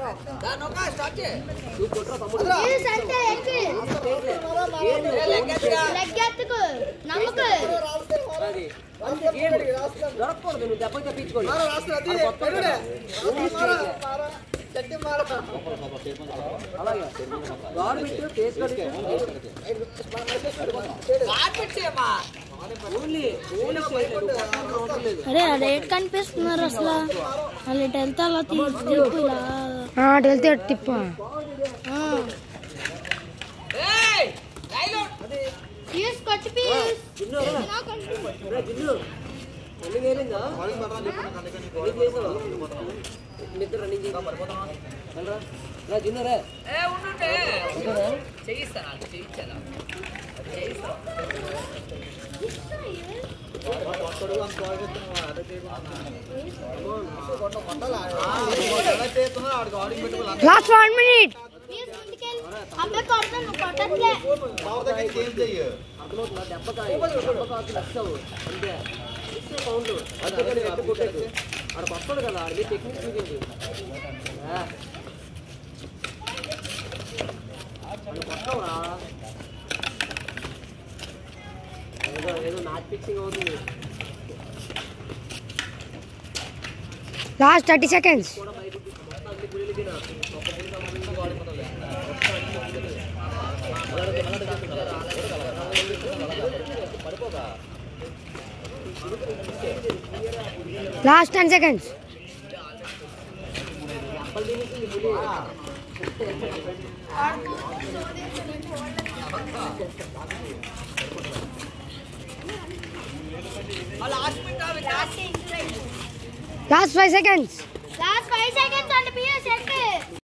అరే రేట్ కనిపిస్తున్నారు అసలు వాళ్ళు ఇటు వెళ్తే అలా వెళ్తే తిప్ప Last 1 minute. Last 30 seconds. Last 10 seconds. Last 5 seconds. Last 5 seconds on the